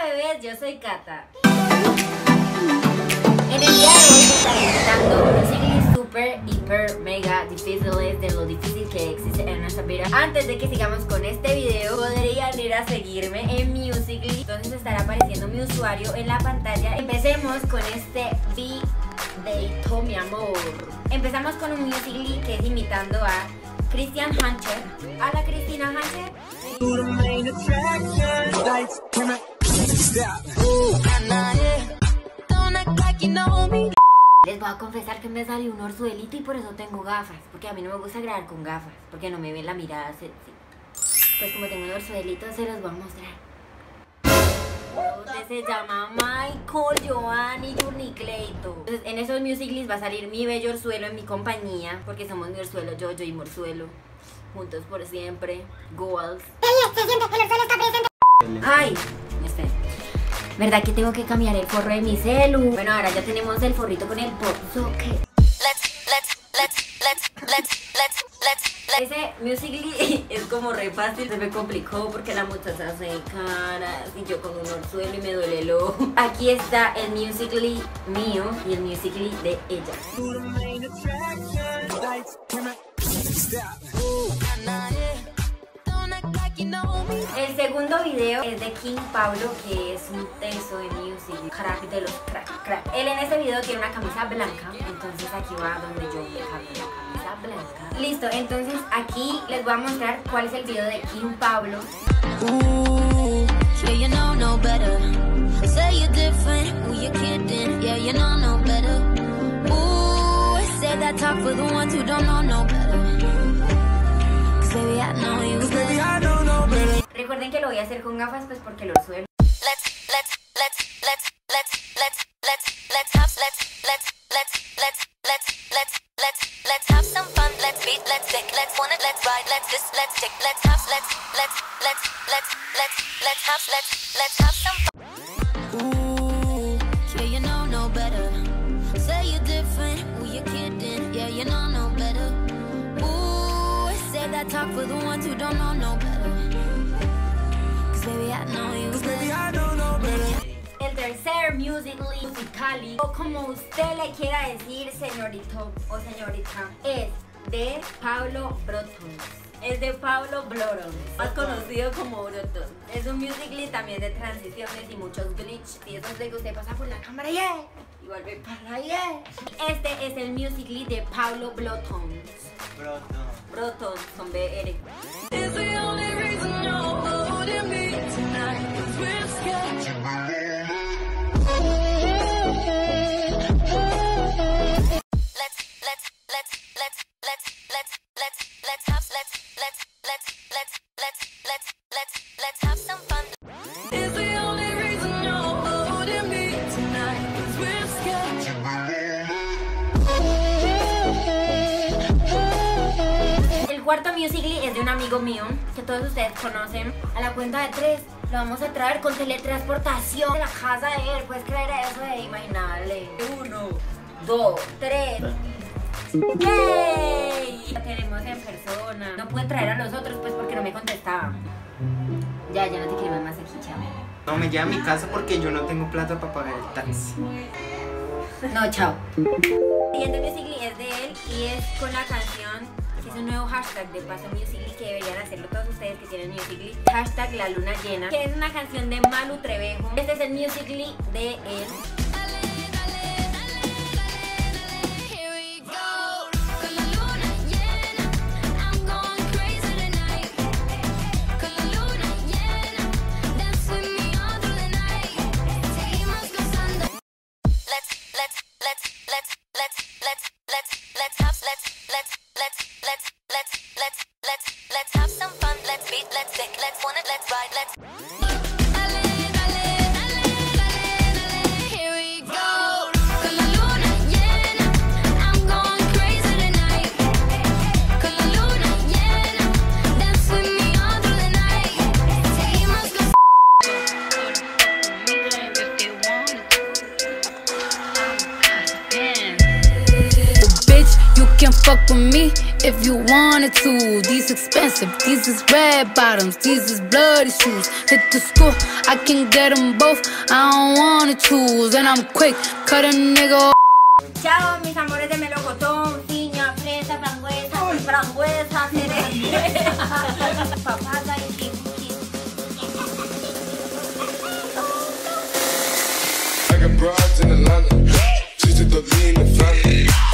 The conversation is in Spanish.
bebés, yo soy Cata. En el día de hoy estaré invitando unos singles super, hiper, mega difíciles de lo difícil que existe en nuestra vida. Antes de que sigamos con este video, podrían ir a seguirme en Musical.ly. Entonces estará apareciendo mi usuario en la pantalla. Empecemos con este videito, mi amor. Empezamos con un Musical.ly que es imitando a Christian Hunter. Hola, Cristina Hunter. Les voy a confesar que me salió un orzuelito y por eso tengo gafas. Porque a mí no me gusta grabar con gafas, porque no me ven la mirada sexy. Pues como tengo un orzuelito, se los voy a mostrar. Este se llama Michael Giovanni Journey Clayton. Entonces en esos Musical.lys va a salir mi bello orzuelo en mi compañía, porque somos mi orzuelo, yo y mi orzuelo, juntos por siempre. Goals. Se siente, el orzuelo está presente. Ay, espera. ¿Verdad que tengo que cambiar el forro de mi celu? Bueno, ahora ya tenemos el forrito con el pop socket. Ese Musical.ly es como re fácil, se me complicó porque la muchacha hace caras y yo con un orzuelo y me duele el ojo. Aquí está el Musical.ly mío y el Musical.ly de ella. El segundo video es de King Pablo, que es un teso de Musical.ly, crack de los crack. Él en este video tiene una camisa blanca, entonces aquí va donde yo me cambio la camisa blanca. Listo, entonces aquí les voy a mostrar cuál es el video de King Pablo. Recuerden que lo voy a hacer con gafas, pues porque lo suelo. Talk for the ones who don't know no better. 'Cause baby I know you better. El tercer Musical.ly, o como usted le quiera decir, señorito o señorita, es de Pablo Broton. Es de Pablo Broton, más conocido como Broton. Es un Musical.ly también de transiciones y muchos glitch. Y eso es de que usted pasa por la cámara y vuelve para allá. Este es el Musical.ly de Pablo Broton. Broton, con BR. El cuarto Musical.ly es de un amigo mío que todos ustedes conocen. A la cuenta de 3 lo vamos a traer con teletransportación de la casa de él. ¿Puedes creer eso de imaginable? 1, 2, 3. ¡Yay! Lo tenemos en persona. No pude traer a los otros pues porque no me contestaban. Ya no te quiero más aquí, chao. No me lleva a mi casa porque yo no tengo plata para pagar el taxi. No, chao. El siguiente Musical.ly es de él y es con la canción, que es un nuevo hashtag de Paso Musical.ly, que deberían hacerlo todos ustedes que tienen Musical.ly. Hashtag La Luna Llena, que es una canción de Malu Trevejo. Este es el Musical.ly de él. Here we can fuck with me if you wanted to. These expensive, these is red bottoms, these is bloody shoes. Hit the school, I can get them both, I don't wanna choose. And I'm quick, cut a nigga off. Chao, mis amores de melocotón, piña, fresa, frambuesa, cereza, papaya y chiquis. I got broads in Atlanta, just to the lean the family.